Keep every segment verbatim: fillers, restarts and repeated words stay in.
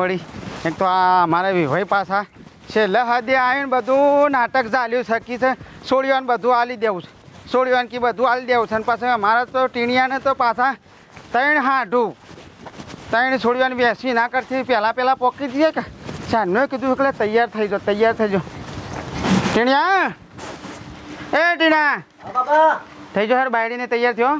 વળી એક તો આ અમારે વિભાઈ પાછા છેલ્લે હદે આવીને બધું નાટક ચાલ્યું શકી છે સોળીઓને બધું આલી દેવું છે સોળીઓને કે બધું આલી દેવું છે અને પાછું અમારા તો ટીણિયાને તો પાછા ત્રણ હાઢું ત્રણ સોળીઓને બેસી ના કરતી પહેલાં પહેલાં પોકી દઈએ કે ચાંદનું કીધું એટલે તૈયાર થઈ જાઓ તૈયાર થઈ જાઓ ટીણિયા એ ટીણા થઈ જાઓ હેર બાયડીને તૈયાર થયો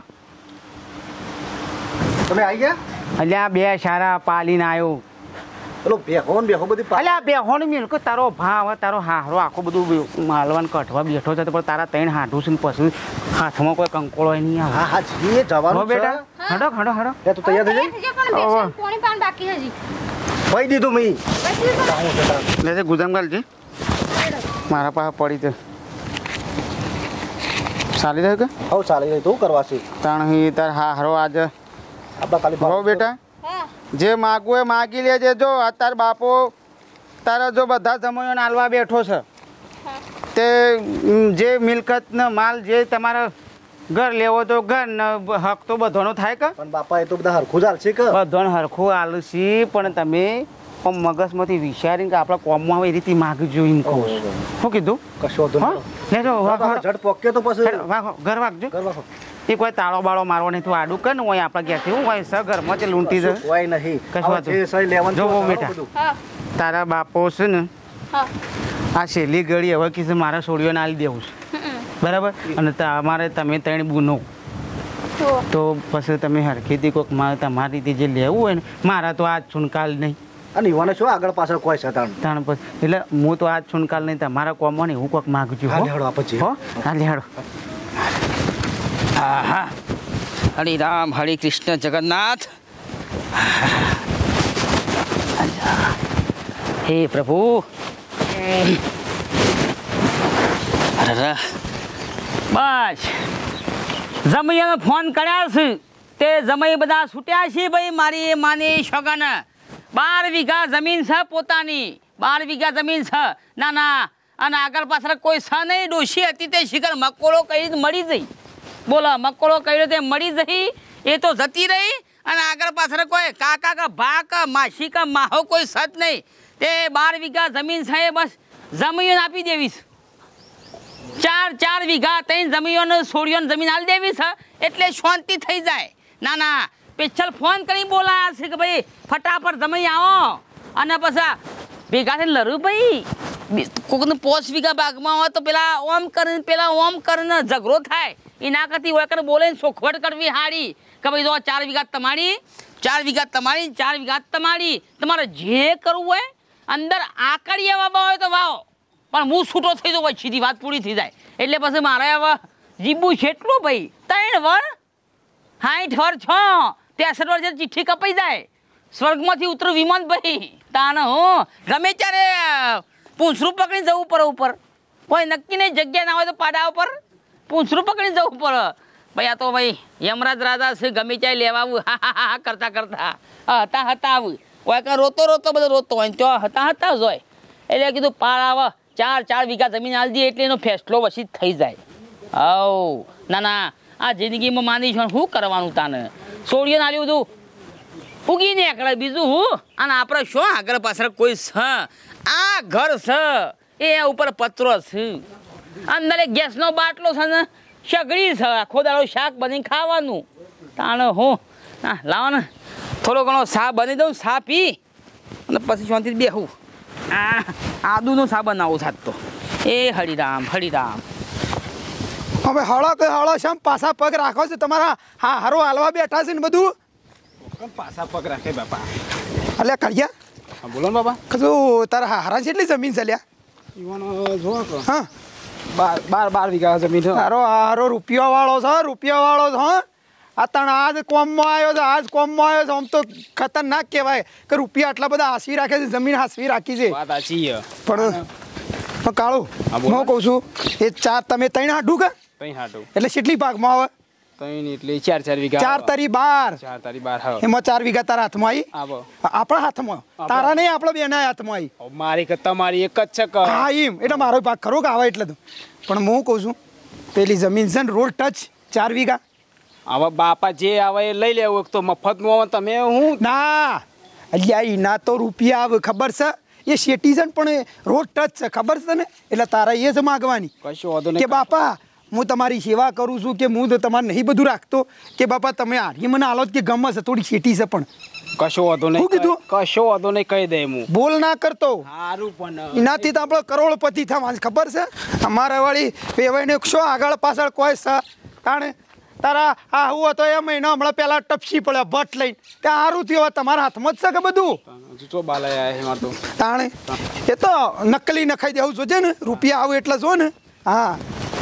તમે આવી ગયા અલ્યા બે સારા પાલીને આવ્યો પેલો બેહો ને બેહો બધી અલ્યા બેહો ને મિલકો તારો ભાવ તારો હારો આખો બધું માલવાન કઠવા બેઠો છે પણ તારા ત્રણ હાથું છે ને પછી હાથમાં કોઈ કંકોળો નહીં આવે હા હા જી જવાનું બેટા હડો હડો હડો એ તું તૈયાર થઈ જાય પાણી પાન બાકી હજી ભાઈ દીધું મી લે ગુજામગાલ જી મારા પાસે પડી છે ચાલી રહ્યો કે હવ ચાલી રહી તું કરવા છે તાણ હી તાર હારો આજે આપણા ખાલી હો બેટા જે માગવું એ માગી લેજે જો અત્યારે બાપો તારા જો બધા જમોયોને આલવા બેઠો છે તે જે મિલકત ને માલ જે તમારા ઘર લેવો તો ઘર ને હક તો બધાનો થાય કે પણ બાપા એ તો બધા હરખું જ હાલશે કે બધાને હરખું આલશી પણ તમે આમ મગજમાંથી વિચારીને કે આપણા કોમમાં આવે એ રીતે માગજો એમ કહું છું શું કીધું કશો હતો લેજો ઝટ પોક્યો તો પછી વાગો ઘર વાગજો ઘર વાગો એ કોઈ તાળો બાળો મારવો નહીં તું આડું કર ને હોય આપણા ઘેરથી હું હોય સ ઘરમાં તે લૂંટી જાય કોઈ નહીં કશું જે સહી લેવાનું જો બેટા તારા બાપો છે ને આ છેલ્લી ઘડી હવે કીધું મારા છોડીઓને આલી દેવું છે બરાબર અને તમારે તમે ત્રણ બુનો તો પછી તમે હરખીથી કોઈક મારે તમારી રીતે જે લેવું હોય ને મારા તો આજ છુનકાલ નહીં અને યુવાને શું આગળ પાછળ કોઈ છે તાણ તાણ પછી એટલે હું તો આજ છુનકાલ નહીં તમારા કોમમાં ને હું કોઈક માગું છું હા લેહડો પછી હો હા લેહડો હા હા હરે રામ હરે કૃષ્ણ જગન્નાથ હે પ્રભુ અરે બસ જમૈયાને ફોન કર્યા છે તે જમઈ બધા છૂટ્યા છે ભાઈ મારી માની શોગન બાર વીઘા જમીન છે પોતાની બાર વીઘા જમીન છે ના ના અને આગળ પાછળ કોઈ છે નહીં ડોશી હતી તે શિખર મકોડો કઈ મળી જઈ બોલો મકોડો કર્યો તે મળી જઈ એ તો જતી રહી અને આગળ પાછળ કોઈ કાકા કા ભા કા માસી કા માહો કોઈ સત નહીં તે બાર વીઘા જમીન છે બસ જમીન આપી દેવીશ ચાર ચાર વીઘા ત્રણ જમીનોને છોડીઓને જમીન આપી દેવી છે એટલે શાંતિ થઈ જાય ના ના સ્પેશિયલ ફોન કરી બોલાયા છે કે ભાઈ ફટાફટ જમી આવો અને પછી ભેગા થઈને લડું ભાઈ કોઈકનું પોચ વીઘા બાગમાં હોય તો પેલા ઓમ કરીને પેલા ઓમ કરીને ઝઘડો થાય એના કરતી ઓળખ બોલે સોખવટ કરવી હારી કે ભાઈ જો ચાર વીઘા તમારી ચાર વીઘા તમારી ચાર વીઘા તમારી તમારે જે કરવું હોય અંદર આકડીએ વાવવા હોય તો વાવો પણ હું છૂટો થઈ જાઉં સીધી વાત પૂરી થઈ જાય એટલે પછી મારે હવે જીબું છે એટલું ભાઈ ત્રણ વર સાઠ વર છ ત્રેસઠ વર જે ચિઠ્ઠી કપાઈ જાય સ્વર્ગમાંથી ઉતરું વિમાન ભાઈ તાને હું ગમે ત્યારે પૂંછરું પકડીને જવું પડે ઉપર કોઈ નક્કી નહીં જગ્યા ના હોય તો પાડા ઉપર પૂંછરું પકડીને જવું પડે ભાઈ આ તો ભાઈ યમરાજ રાજા છે ગમે ત્યાં લેવા આવું હા હા હા કરતા કરતા હતા હતા આવું હોય કાં રોતો રોતો બધો રોતો હોય તો હતા હતા જ હોય એટલે કીધું પાડ આવે ચાર ચાર વીઘા જમીન આલી દઈએ એટલે એનો ફેસલો પછી થઈ જાય હવ ના ના આ જિંદગીમાં માની છું શું કરવાનું તાને છોડીએ નાલ્યું હતું ઉગી ને એકડે બીજું હું અને આપણે શું આગળ પાછળ કોઈ છે આ ઘર છે એ ઉપર પતરો છે અંદર એક ગેસનો બાટલો છે ને સગડી છે આખો દાડો શાક બની ખાવાનું તાણે હું હા લાવો ને થોડો ઘણો સા બની દઉં સા પી અને પછી શાંતિથી બેહું આ આદુનો સા બનાવું સાત તો એ હરિરામ હરિરામ હવે હળો કે હળો શમ પાછા પગ રાખો છે તમારા હા હારો હાલવા બેઠા છે ને બધું પાછા પગ રાખે બાપા અલ્યા કળિયા હા બોલો ને બાપા કશું તારા હારા જેટલી જમીન ચાલ્યા ઈવાનો જો હા બાર બાર બાર વીઘા જમીન તારો હારો રૂપિયા વાળો છે રૂપિયા વાળો છે હા આ તણ આજ કોમમાં આવ્યો છે આજ કોમમાં આવ્યો છે આમ તો ખતરનાક કહેવાય કે રૂપિયા આટલા બધા હાસવી રાખે છે જમીન હાસવી રાખી છે વાત સાચી પણ પણ કાળું હું કહું છું એ ચાર તમે ત્રણ હાડું કે ત્રણ હાડું એટલે કેટલી ભાગમાં આવે ત્રણ એટલે ચાર ચાર વીઘા ચાર તારી બાર ચાર તારી બાર હા એમાં ચાર વીઘા તારા હાથમાં આવી આવો આપણા હાથમાં તારા નહીં આપણા બેના હાથમાં આવી મારી કે તમારી એક જ છે હા એમ એટલે મારો ભાગ ખરો કે આવે એટલે તો પણ હું કહું છું પેલી જમીન છે ને રોડ ટચ ચાર વીઘા હવે બાપા જે આવે એ લઈ લેવું તો મફતનું આવે તમે હું ના અલ્યા એના તો રૂપિયા આવે ખબર છે એ સિટીઝન પણ રોડ ટચ છે ખબર છે ને એટલે તારા એ જ માગવાની કશો વાંધો કે નહીં બાપા હું તમારી સેવા કરું છું કે હું તો તમારે નહીં બધું રાખતો કે બાપા તમે હારી મને હાલો કે ગમે છે થોડી સિટી છે પણ કશો વાંધો શું નહીં કીધું? કશો વાંધો નહીં કહી દે હું બોલ ના કરતો સારું પણ એનાથી તો આપણો કરોડપતિ થવા ખબર છે અમારે વળી વેવાઈને શું આગળ પાછળ કોઈ છે તાણે તારા આ હું હતો એ મહિનો હમણાં પહેલાં ટપસી પડ્યા ભટ્ટ લઈને ત્યાં સારું થયું હવે તમારા હાથમાં જ છે કે બધું હજુ તો બાલા એમાં તો તાણે એ તો નકલી નખાઈ દેવું જોજે ને રૂપિયા આવે એટલે જો ને હા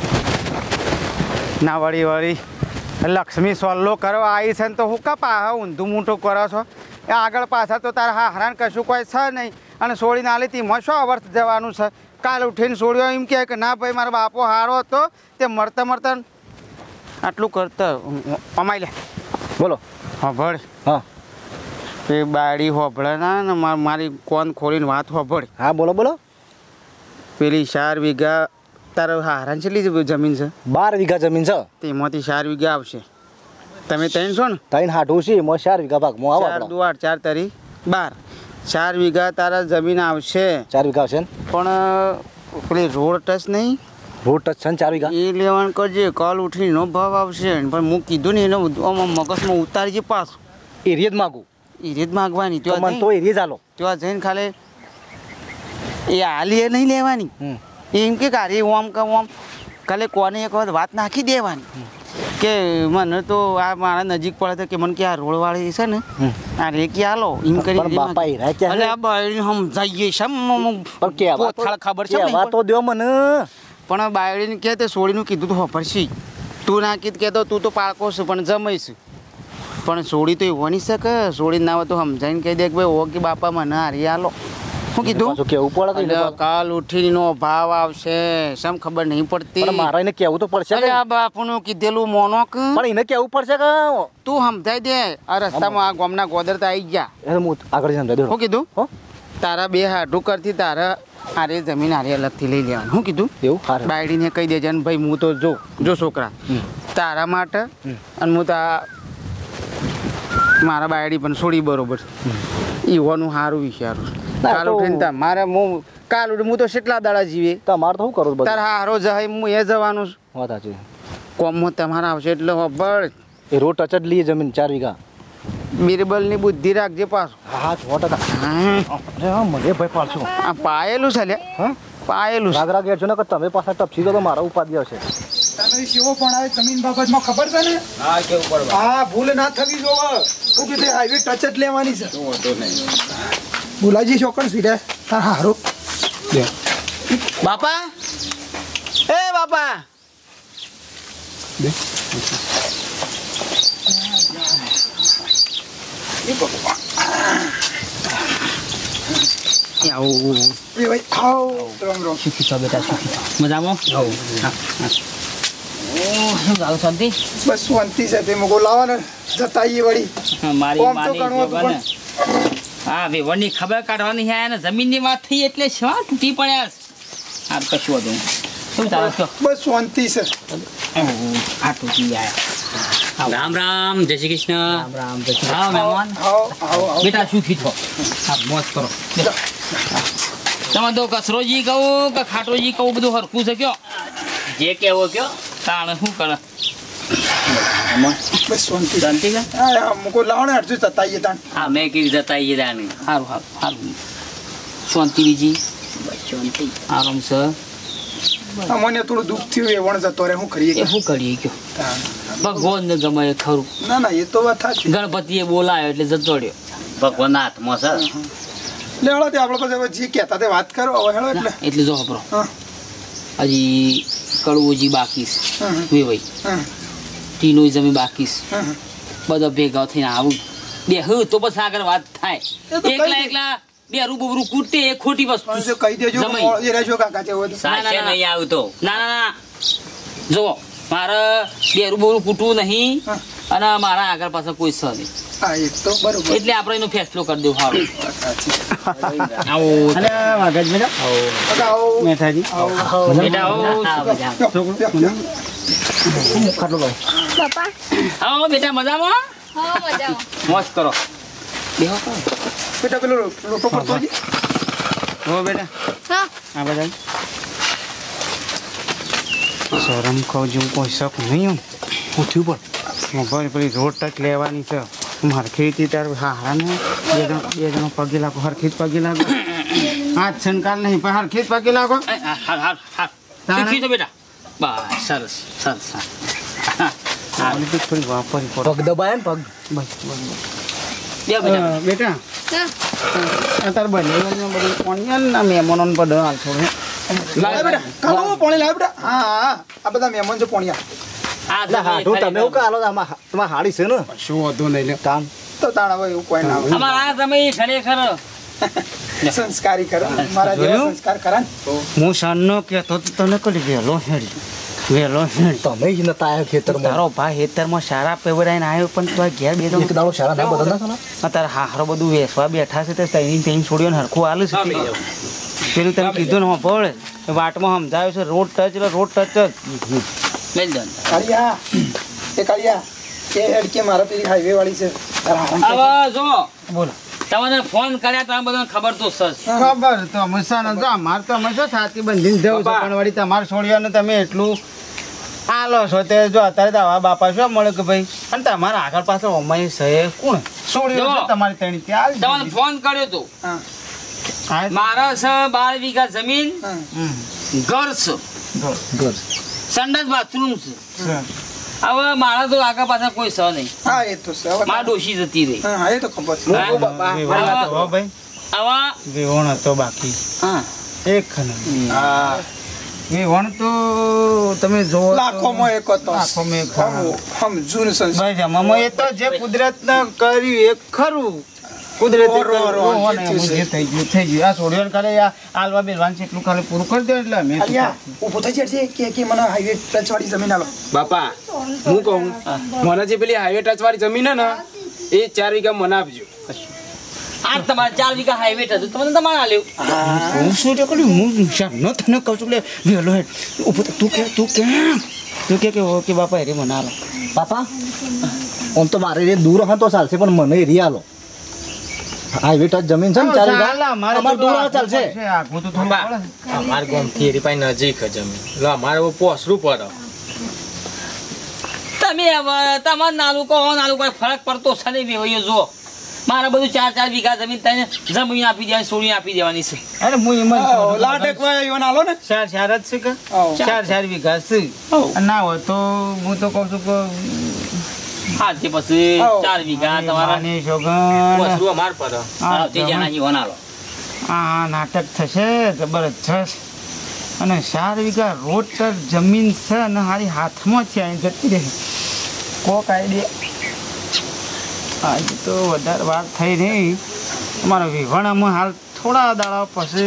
ના વળી વળી લક્ષ્મી સોલ્લો કરવા આવી છે ને તો હું કા પાહા ઊંધું મૂઠું કરો છો એ આગળ પાછળ તો તારા હા હરાન કશું કોઈ છે નહીં અને સોળીને આલી તેમાં શું અવર્થ જવાનું છે કાલ ઉઠીને સોળ્યો એમ કહે કે ના ભાઈ મારો બાપો હારો હતો તે મળતા મળતા આટલું કરતા અમાઈ લે બોલો હોભળ હા એ બાયડી હોભળે ના ને માર- મારી કોન ખોલીને વાત હોભળ હા બોલો બોલો પેલી ચાર વીઘા તારા હારાન કેટલી જમીન છે બાર વીઘા જમીન છે તેમાંથી ચાર વીઘા આવશે તમે ત્રણ છો ને ત્રણ હાટું છે એમાં ચાર વીઘા ભાગમાં આવો ચાર આપણા. દુ આઠ ચાર તરી બાર ચાર વીઘા તારા જમીન આવશે ચાર વીઘા આવશે ને પણ પેલી રોડ ટચ નહીં રોડ ટચ છે ને ચાર વીઘા એ લેવાનું કરજે કાલ ઉઠીને એનો ભાવ આવશે પણ હું કીધું ને એને આમાં મગજમાં ઉતારજે પાછું એરિયા જ માગું એ રીત માગવાની તો ત્યાં મને તો જઈને- એરિયા ચાલો ત્યાં જઈને ખાલી એ હાલી એ નહીં લેવાની હમ એમ કે કારે ઓમ કે ઓમ કાલે કોને એક વખત વાત નાખી દેવાની કે મને તો આ મારા નજીક પડે તો કે મને કે આ રોડવાળી છે ને હમ. આ રેકી હાલો એમ કરી પણ બાપા હીરા ક્યાં અલે છે? આ બાયડીને સમજાઈએ છે પણ કેવા તો- પોથાળ ખબર છે કેવા તો દ્યો મને પણ બાયડીને કે તે સોળીનું કીધું તો ખબર તું ના કીધ કહેતો તું તો પાળકો છું પણ જમાઈશ પણ સોળી તો એવું નહીં શકે સોળી ના હોય તો સમજાઈને કહી દે કે ભાઈ ઓ કે બાપા મને હારી હાલો શું કીધું પાછું કેવું પડે કઈ અલ્યા, કાલ ઉઠીનો ભાવ આવશે સમ ખબર નહીં પડતી પણ મારે એને કેવું તો પડશે અલે કે? આ બાપુનું કીધેલું મોનોક પણ એને કેવું પડશે કે તું સમજાઈ દે આ રસ્તામાં આ ગામના ગોદર તો આવી ગયા એને હું આગળ સમજાવી દઉં શું કીધું હો તારા બે હાડું કરતી તારા આરે જમીન આરે અલગથી લઈ લેવાનું શું કીધું એવું હારે બાયડીને કહી દેજે અને ભાઈ હું તો જો જો છોકરા તારા માટે અને હું તા મારા બાયડી પણ છોડી બરોબર ઈવાનું સારું વિચારું ના, કાલ તો- ઉઠીને તા મારે હું કાલ ઉઠી હું તો કેટલા દાડા જીવે તમારે તો શું કરું બધું તારા હારો જાય હું એ જવાનું છું. વાત સાચી કોમમાં તમારા આવશે એટલે ખબર એ રોડ ટચ જ લઈએ જમીન ચાર વીઘા બિરબલની બુદ્ધિ રાખજે પાછું હા સો ટકા હા, અરે હા મને ભાઈ પાડશો આ પાયેલું છે લે હા પાયેલું છે રાગ રાગ છો ને કે તમે પાછા ટપસી દો તો મારા ઉપાધિ આવશે તને શેવો પણ આવે જમીન બાબતમાં ખબર છે ને હા કેવું પડવા હા ભૂલ ના થવી જોવે શું કીધું હાઈવે ટચ જ લેવાની છે બોલાજી ચોકડ સીધા તાર હારું બાપા એ બાપા આવું એ ભાઈ આવ રામ રામ સુખી છો બેટા સુખી છો મજામાં હા, હા. ઓ શું ગાવ શાંતિ બસ શાંતિ છે તે મગો લાવો ને જતા આવીએ વળી હા, મારી કોમ તો માની ઘણું હતું જોગા ને. હા વેવણની ખબર કાઢવાની છે અને જમીનની વાત થઈ એટલે શું તૂટી પડ્યા છે? હા કશું હતું શું ચાલે છો બસ શાંતિ છે આ તૂટી ગયા રામ રામ જય શ્રી કૃષ્ણ રામ રામ જય શ્રી રામ મહેમાન આવો આવો આવો બેટા સુખી છો હા મોજ કરો બેસો. તમે તો કસરોજી કહું કે ખાટોજી કહું બધું હરખું છે કયો જે કેવો કયો તાણે શું કરે બસ શાંતિ શાંતિ છે હા હા મગો લાવો ને અડધું જતા આવીએ તાણ હા મેં કીધું જતા આવીએ તાને સારું સારું સારું શાંતિ બીજી શાંતિ આરામ છે આ મને થોડું દુઃખ થયું એ વણ જતો રે શું કરીએ એ શું કરીએ કયો તાણ. ભગવાનને ગમે એ ખરું ના ના એ તો વાત સાચી ગણપતિએ બોલાયો એટલે જતો રહ્યો ભગવાન હાથમાં છે લે હળો તે આપણે પાસે હવે જે કહેતા તે વાત કરો હવે હેળો એટલે એટલે જો ખબરો હા હજી કડવુજી બાકી છે હમ, હમ. વેવાઈ હા ટીનો જમી બાકી છે હા હા. બધા ભેગા થઈને આવું બે હ તો પછી આગળ વાત થાય એ તો એકલા કઈ એકલા બે રૂબરૂ કૂટે એ ખોટી પણ વસ્તુ જો કહી દેજો જમાઈ. મોળ- એ રહેજો કાકા જેવો તો. ના, સાચે ના. નહીં આવતો ના ના ના જુઓ મારે બે રૂબરૂ કૂટવું નહીં હા. અને મારા આગળ પાસે કોઈ સ નહીં હા એ તો બરોબર એટલે આપણે એનો ફેસલો કરી દેવું સારું વાત સાચી. આવો અલે વાઘજ બેટા કાકા આવો મેઠાજી આવો બેટા આવો લ્યો, લ્યો, લ્યો. આવો બેટા મજામાં હા મજામાં મોજ કરો બેટા પેલો લોટો પડતો છે હો બેટા હા આ બધા શરમ ખાવ જેવું કોઈ શક નહીં પૂછ્યું પણ મોબાઈલ પેલી રોડ ટચ લેવાની છે હરખીથી તાર હારા ને બે જણ બે જણો પગે લાગો હરખી જ પગે લાગો હાથ છનકાલ નહીં પણ હરખી જ પગે લાગો એ, હા હા હા હા શીખી તો બેટા બસ સરસ સરસ હા પોલિટિક્સ થોડી વાપરી પડો પગ દબાય ને પગ બસ બસ બે બેટા અ, બેટા હા આ તાર બને બધું કોણ ના મહેમાનોને પડો હાલ થોડું લાય બેટા કાઢો પોણી લાય બેટા હા હા આ બધા મહેમાન છે પોણિયા આ એટલે હાડું તમે એવું કાલો તમારે હાડી છે ને શું હતું નહીં લે કામ તો તાણા ભાઈ એવું કોઈ ના આવે અમારા આ સમય ખરેખર સંસ્કારી કરે મારા જેવા જોયું? સંસ્કાર કરા ને હું સાંજનો કહેતો તો તને કરી વહેલો હેડી વહેલો હેડી તમે જ નતા આવ્યા ખેતરમાં તારો ભાઈ હેતરમાં સારા પેવડાઈને આવ્યો પણ તું આ ઘેર બે એક દાડો શાળા ના બધા ના આ તારા હારો બધું વેસવા બેઠા છે તે તૈની તૈન છોડ્યો ને હરખું હાલે છે પેલું તને કીધું ને હોભળ વાટમાં સમજાવ્યું છે રોડ ટચ એટલે રોડ ટચ જ લઈ લો કાળિયા એ કાળિયા એ હેડ કે મારા પેલી હાઈવે વાળી છે તારા હારા હવે જો બોલો તમને ફોન કર્યા તમે બધાને ખબર તો સર ખબર તો મસાનો જો અમાર તો અમે શું છાતી બંધીને જવું છે પણ વળી તમારે છોડ્યાને તમે એટલું આલો છો તે જો અત્યારે તો આવા બાપા શું મળે કે ભાઈ અને તમારા આગળ પાછળ અમારી સહે કોણ છોડ્યો જો. છે તમારી તેણી ત્યાં તમને ફોન કર્યો તો હા હા મારા છે બાર વીઘા જમીન હા હમ. ઘર છે ઘર સંડાસ બાથરૂમ છે છે. હવે મારા તો આગળ પાછળ કોઈ સહ નહીં હા એ તો છે હવે મારા ડોશી જતી રહી હા હા એ તો ખબર છે હા? વિવાહ હતો હો ભાઈ આવા વિવણ હતો બાકી હા એક ખનો હા વિવણ તો તમે જોવો તો- લાખોમાં એક હતો લાખોમાં એક હતો. હમ જૂન સંસ્કાર ભાઈ જમામાં એ તો જે કુદરતને કર્યું એ ખરું કુદરતી રો, રો, રો, કર્યું. જે એમ થયું જે થઈ ગયું થઈ ગયું આ છોડ્યો ને ખાલી આ આલવા બેલવાનું છે એટલું ખાલી પૂરું કરી દો એટલે અમે શું કાળિયા કરશું? ઊભો થઈ જશે કે કે મને હાઈવે ટચ વાળી જમીન આલો બાપા હું કહું મને જે પેલી હાઈવે ટચ વાળી જમીન હે ને એ ચાર વીઘા મને આપજો આ તમારે ચાર વીઘા હાઈવે હતું તમને તમારે આલ્યું હું શું તો કર્યું હું શામ ન તને કહું છું એટલે વહેલો હેડ ઊભો થા. તું કે તું કે તું કે કે ઓકે બાપા હેરી મને આલો પાપા આમ તો મારે એ દૂર હતો ચાલશે પણ મને એ રિયાલો હાઈવે ટચ જમીન છે ને ચાર વીઘા ચાલે, અમારે અમારે તો દૂર આઘું ચાલશે પડશે, આઘું તો થોડું પડે. અમારા ગામથી એરી પાસે નજીક જ જમીન એટલે અમારે પોસરું પડે તમે હવે તમારે નાનું કહો નાનું કોઈ ફરક પડતો છે નહીં વેવાઈઓ જો મારે બધું ચાર ચાર વીઘા જમીન તને જમીન આપી દેવાની સોળી આપી દેવાની છે અરે હું એમ જ કહું છું. લાડક ભાઈ ઈવન આલો ને ચાર ચાર જ છે કે આવો. ચાર ચાર વીઘા છે અને ના હોય તો હું તો કહું છું કે હા તે પછી આવો. ચાર વીઘા તમારા માની સોગન પોસરું અમાર પડે આ તે જણા જીવન આલો આ નાટક થશે જબરજસ્ત અને ચાર વીઘા રોડ પર જમીન છે અને હારી હાથમાં છે અહીં જતી રહે કોક આઈડિયા આજ તો વધારે વાર થઈ રહી અમારા વિવાણામાં હાલ થોડા દાડા પછી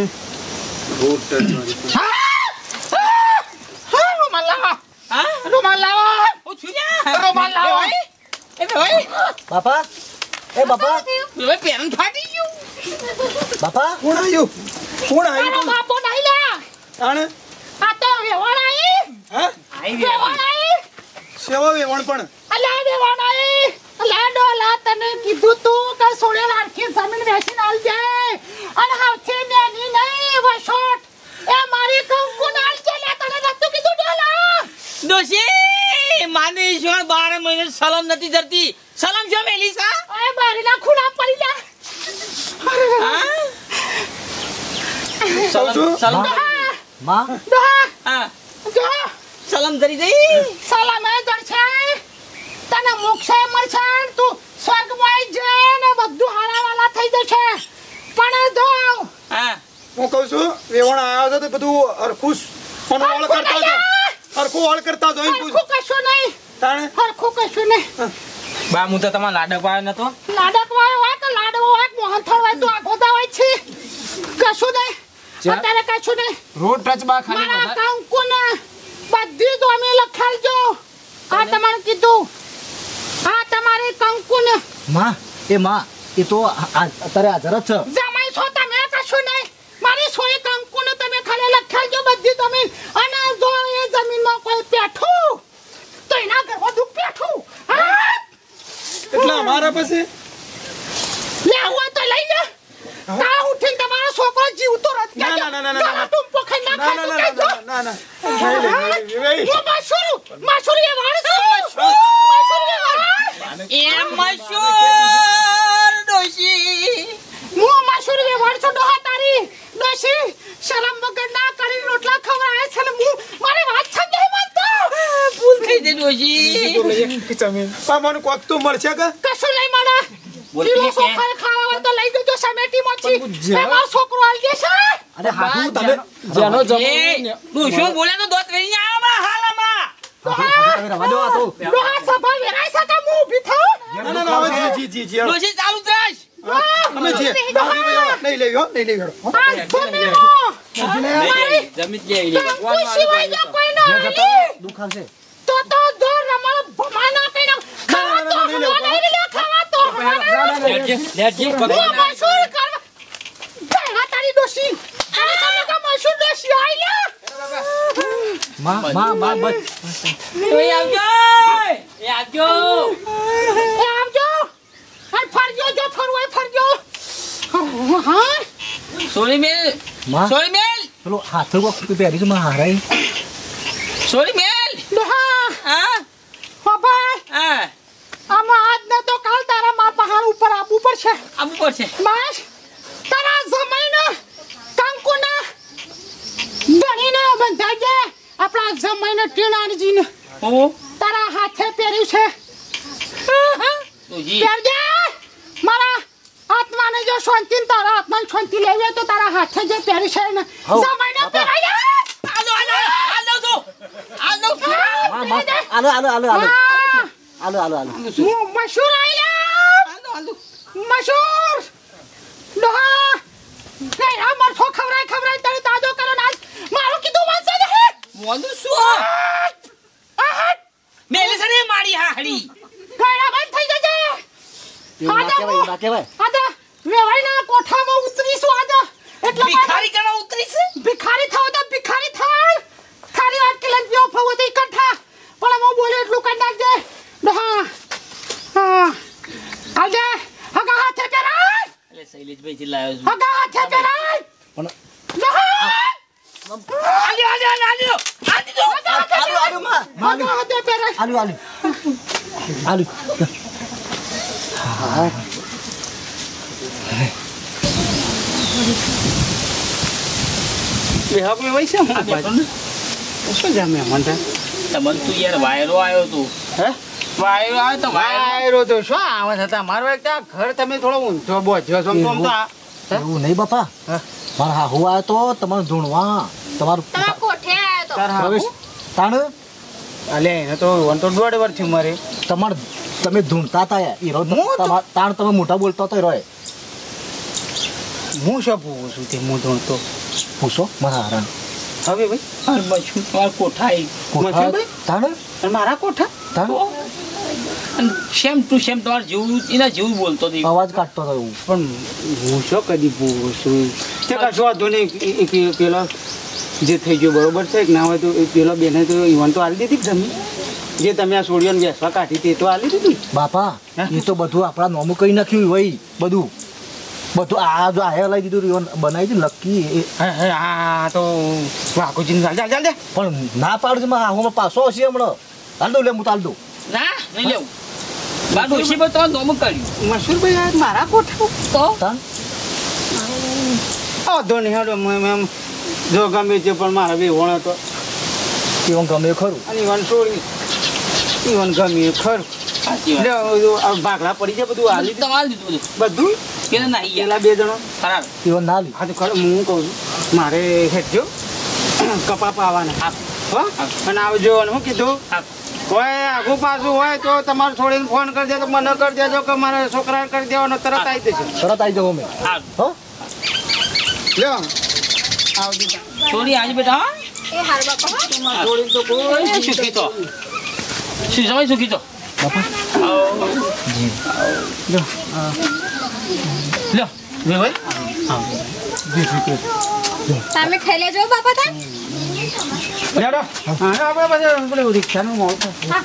રૂમાલ લાવો હા રૂમાલ લાવો ઓ છુયા રૂમાલ લાવો એ ભાઈ બાપા એ બાપા ભાઈ પેરણ ફાટી ગયું બાપા કોણ આવ્યું કોણ આવ્યું બાપો નહીં લે તાણે આ તો વેવણ આઈ હા આઈ વેવણ આઈ સેવા વેવણ પણ અલા વેવણ આઈ અલા ડોલા તને કીધું તું કે સોળે રાખી જમીન વેચીને આલ દે અને હાથે મેની નહીં વશોટ એ મારી કંકુ નાલ છે લે તને નતું કીધું ડોલા દોશી માની ઈશ્વર બાર મહિને સલમ નથી ધરતી સલમ જો મેલી સા ઓય બારીના ખૂણા પડી જા હા કહું સલમ છું. સલમ માં ડોહા હા જો સલમ ધરી જઈ સલામે દર્શે તને મોક્ષે મળશે તું સ્વર્ગમાં જઈ ને બધું હારાવાલા થઈ જશે પણ જો હા હું કહું છું વેવણ આવ્યો છે તો બધું હરખું મને ઓળ કરતા જો હરખું ઓળ કરતા જો એમ પૂછ હરખું કશું નહીં તાણે હરખું કશું નહીં બા હું તો તમારા લાડક પાયો નતો લાડક વાળો હોય તો લાડવો હોય કે મોહનથાળ હોય તો આગોદા હોય છે કશું નહીં ચા? અત્યારે કશું નહીં રોડ ટચ બા ખાલી મારા બધા કંકુને બધી જ અમે લખાલજો આ તમારે કીધું આ તમારી કંકુને માં એ માં એ તો આ- આ- અત્યારે હાજર જ છે જમાઈ છો તમે કશું નહીં મારી સોય કંકુને તમે ખાલી લખાલજો બધી જમીન અને જો એ જમીનમાં કોઈ પેઠું તો એના ઘર બધું પેઠું હા એટલે અમારા પછી લે કાલ ઉઠીને તમારો છોકરો જીવતો રત કે ના, ના, ના, ના, ના, ના. ટુંપો ખાઈ ના ના ના ના ખાતો ના ના ના ના હું માસુર માસુર એ વાળ છું માસુર એ વાળ એ મશૂર ડોશી હું માસુર એ વાળ છું ડોહા તારી ડોશી શરમ વગર ના કરી રોટલા ખવરાય છે ને હું મારી વાત સમજે માનતો ભૂલ થઈ ગઈ ડોશી જમીન પામાનું કોક તો મળશે કે કશું નહીં મળે બોલ કિલો કે સોખા ખાવા હોય તો લઈ જજો સમેટી મોચી પણ જ્યાં- એમાં છોકરો આલ દેશે અરે હાથું તમે જેનો એ જમો ડોશો બોલે તો દોત વેરી આવા હાલામાં તમે રવા દો આ તો ડોહા સભા વેરાય છે કે હું ઊભી થાઉં ના ના ના હવે જી જી જી ડોશી ચાલુ ત્રાસ અમે જી નહીં લેવી હો નહીં લેવી હો આ જમીનો જમી જ લે કોઈ સિવાય જો કોઈ ના આલી દુખ આવશે તો તો જો રમણ ભમાના કઈના ખાવા તો હલવા નહીં લે ખાવા તો હલવા લેટજે લેટજે હું મશહૂર કરવા બેહા તારી ડોશી અને તમે કે મશહૂર ડોશી આઈ લે માં માં માં બસ ઓય આવજો એ આવજો એ આવજો અને ફરજો જો ફરવાય ફરજો હા સોરી મેલ માં સોરી મેલ પેલો હાથું કોક પહેરી છે માં હારાઈ સોરી મેલ ડોહા હા બાબા હા આમાં આજ ન તો કાલ તારા માર પહાડ ઉપર આબુ પડશે આબુ પડશે બસ તારા જમાઈનો કંકુના ગણીને બંધાજે આપણા જમાઈનો ટીણાજીને ઓ તારા હાથે પહેર્યું છે ડોશી પહેરજે મારા આત્માને જો શાંતિ ને તારા આત્માને શાંતિ લેવી હોય તો તારા હાથે જે પહેર્યું છે ને હઉ, જમાઈને બાપા. પહેરાય આલો આલો આલો તો આલો માં માં આલો આલો આલો આલો હા આલો આલો આલો હું મશહૂર આયા આલો આલો મશહૂર ડોહા નહીં આ મરથો ખવરાય ખવરાય તને તાજો કરો નાજ મારું કીધું વાંચે ને બોલું શું મેલે સરે મારી હાહડી ગયડા બંધ થઈ જજે એવું ના કહેવાય ના કહેવાય આજા વેવાઈના કોઠામાં ઉતરીશું આજા એટલે ભિખારી કરવા ઉતરી છે ભિખારી થાવ તો ભિખારી થાવ ખારી વાત કે લન પીઓ ફવો તો ઇકઠ્ઠા પણ હું બોલે એટલું કરી નાખજે ડોહા હા આવજે હગા હાથે પહેરાય એટલે શૈલેષભાઈ થી લાવ્યો છું હગા હાથે પહેરાય પણ ડોહા આલ્યો આલ્યો આલ્યો આલ્યો આલો આલો માં માં હગા હાથે પહેરાય આલો આલો આલો હા એ હવે વઈ છે હું બાજુ શું જામે મન તમને તું યાર વાયરો આવ્યો તું હે વાયરો આવ્યો તો વાયરો વાયરો તો શું આવે છે તમારો એક ત્યાં ઘર તમે થોડો ઊંચો બોધ્યો છો આમ તો આ એવું નહીં બાપા હા. મારા હાહુ આવ્યો તો તમારું ધૂણવા તમારું તારા કોઠે આયો તો તાર હા પ્રવેશ તાણ અલે એને તો વન તો દોઢ વર્ષ થી મરે તમાર તમે ધૂણતા હતા હીરો હું તો- તમાર- તાણ તમે મોટા બોલતા તો રોય હું શું પૂછું છું તે હું ધોણતો પૂછો મારા હારણ હવે ભાઈ માર બચ્ચું તમાર કોઠા આવી કોઠા મશહૂરભાઈ? તાણ અને મારા કોઠા તાણ અને સેમ ટુ સેમ તમાર જેવું એના જેવું બોલતો હતી અવાજ કાઢતો હતો એવું પણ હું શું કદી પૂછું તે કશો વાંધો નહીં એ- એ પે- પેલો જે થઈ ગયો બરોબર છે કે ના હોય તો એ પેલો બેને તો ઈવન તો આલી દીધી કે જમીન જે તમે આ સોડિયોને બેસવા કાઢી તે તો આલી દીધી બાપા હા? એ તો બધું આપણા નોમું કઈ નાખ્યું વઈ બધું બધું આ જો આયા લઈ દીધું ઈવન બનાવી દીધું લકી એ હે હે આ તો વાઘુજીને ચાલ ચાલ ચાલ દે પણ ના પાડું છે મારા હાહુમાં પાછો હશે હમણાં હાલ દઉં લે હું તાલ દઉં ના નહીં લેવું બાર ડોશી પર તમારે નોમ કર્યું મશહૂરભાઈ આ મારા કોઠા તો તાણ આ ધોની હેડો મેમ એમ જો ગમે તે પણ મારા બે વણ હતો એવું ગમે એ ખરું અને ઈવન છોડી ઈવન ગમે એ ખરું સાચી લે વાત બધું આ ભાગલા પડી જાય બધું હાલી દીધું. તમારે દીધું બધું બધું પેલા નાહી ગયા પેલા બે જણો ખરાબ ઈવન ના લી હા તો ખરું હું કહું છું મારે હેઠજો કપા પાવાના હા હો અને આવજો અને હું કીધું હા હોય આગું પાછું હોય તો તમારે છોડીને ફોન કરી દેજો મને કરી દેજો કે મારે છોકરાને કરી દેવાનો તરત આવી જશે તરત આવી જાઉં અમે હા હો લ્યો આવજો છોડી આજ બેટા હા એ હાર બાપા તમારે છોડીને તો કોઈ એ સુખી તો શું સમય સુખી તો બાપા લ્યો લ્યો વે ભાઈ તમે ખાઈ લેજો બાપા તા લેડો હા આપણે પછી પેલું રિક્ષાનું મોડું થશે.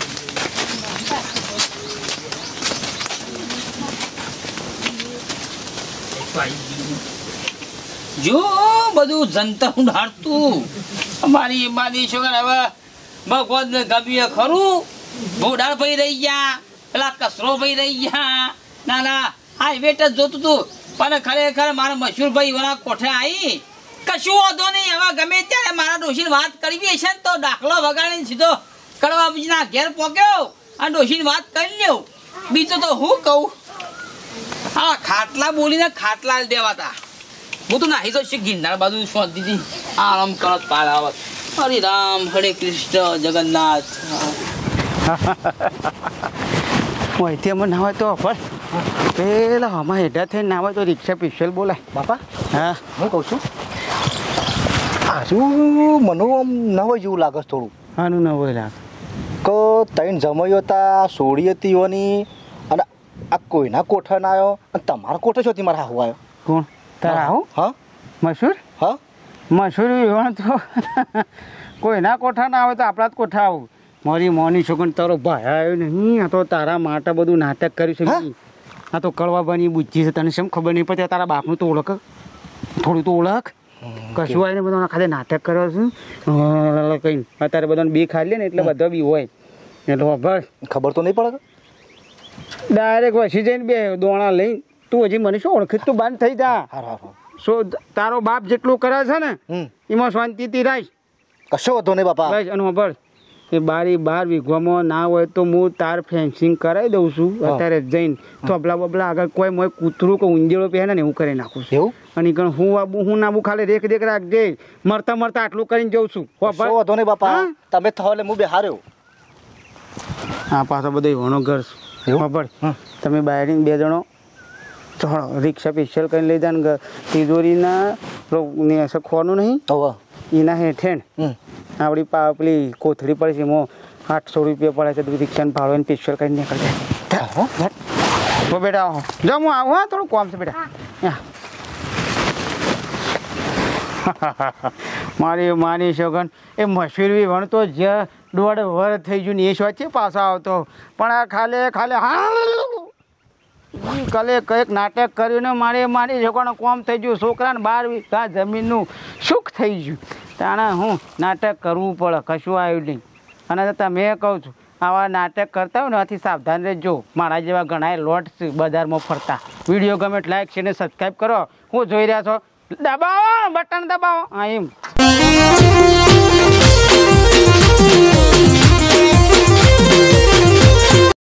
ભાઈ જો બધું જનતા ઊંડાડતું મારી મારી છોકરા હવે ભગવાન ગમીએ ખરું ભોડાળ ભાઈ રહી ગયા પેલા કસરો ભાઈ રહી ગયા ના ના હા વેટ જ જોતું તું પણ ખરેખર મારા મશહૂર ભાઈ વાળા કોઠે આવી કશું વાંધો નહીં હવે ગમે ત્યારે મારા ડોશીને વાત કરવી હશે ને તો દાખલો વગાડીને સીધો કડવા બીજના ઘેર પહોંચ્યો આ ડોશીને વાત કરી લ્યો બીજું તો હું કહું હા ખાટલા બોલીને ખાટલા દેવાતા હું તો નાહી તો શીખ ગિરનાર બાજુ શોધી હતી આરામ કરત પાર આવત હરે રામ હરે કૃષ્ણ જગન્નાથ અહીંથી અમે ના હોય તો પણ પેલા આમાં હેઠા થઈને ના હોય તો રિક્ષા પિસ્ટલ બોલાય બાપા હા હું કહું છું આજુ મને આમ ન હોય જેવું લાગે છે થોડું આનું ન હોય લાગે કે તૈન જમાઈઓ હતા સોડી હતી ઓની અને આ કોઈના કોઠા ના આવ્યો અને તમારા કોઠે છો મારા હાહુ આવ્યો કોણ તારા આવું હા મશહૂર હા મશહૂર વિવાણ તો કોઈના કોઠા ના આવે તો આપણા જ કોઠા આવું મારી મોની છોકન તારો ભાઈ આવ્યો નહીં આ તો તારા માટે બધું નાટક કર્યું છે આ તો કડવા બની બુજ્જી છે તને શેમ ખબર નહીં પડતી તારા બાપનું તો ઓળખ થોડું તો ઓળખ કશું આવીને બધા ખાલી નાટક કર્યો છું કંઈ અત્યારે બધાને બી ખાઈ લે ને એટલે બધા બી હોય એટલે ખબર ખબર તો નહીં પડે ડાયરેક્ટ વસી જઈને બે દોણા લઈને તું હજી મને શું ઓળખી તું બંધ થઈ જા હા હા હા શું તારો બાપ જેટલું કરે છે ને હમ એમાં શાંતિથી રાખ કશો વાંધો નહીં બાપા બસ અને ખબર કે બારી બાર વીઘવામાં ના હોય તો હું તાર ફેન્સિંગ કરાવી દઉં છું અત્યારે જઈને થોબલા બબલા આગળ કોઈ મોય કૂતરું કે ઊંજેળો પહેરે ને એવું કરી નાખું છું એવું અને કણ હું આબુ હું નાબુ ખાલી રેખ દેખ રાખજે મરતા મરતા આટલું કરીને જઉં છું કશો વાંધો નહીં બાપા તમે થો એટલે હું બે હાર્યો હા પાછો બધો વણો ઘર ખબર તમે બાયડીને બે જણો ચડો રિક્ષા પિસ્ટલ કરીને લઈ જાય ને તિજોરીના ખોનું નહીં હવે એના હેઠેણ આપણી પા પેલી કોથળી પડે છે એમાં આઠસો રૂપિયા પડે છે રિક્ષાને ભાડો એને પિસ્ટલ કરીને નીકળી જાય તો બેટા આવો જો હું આવું હા થોડું કોમ છે બેટા મારી માની છોકન એ મશહૂરી વણતો જ દોઢ વર થઈ ગયું ને એ શું છે પાછો આવતો પણ આ ખાલે ખાલે હા કાલે કંઈક નાટક કર્યું ને મારે મારી છોકરાનું કોમ થઈ ગયું છોકરાને બાર વીઘા જમીનનું સુખ થઈ ગયું તાણે હું નાટક કરવું પડે કશું આવ્યું નહીં અને તમે કહું છું આવા નાટક કરતા હોય ને આથી સાવધાન રહેજો મારા જેવા ઘણા લોટ છે બજારમાં ફરતા વિડીયો ગમે લાઈક છે ને સબસ્ક્રાઈબ કરો હું જોઈ રહ્યા છો દબાવો બટન દબાવો હા એમ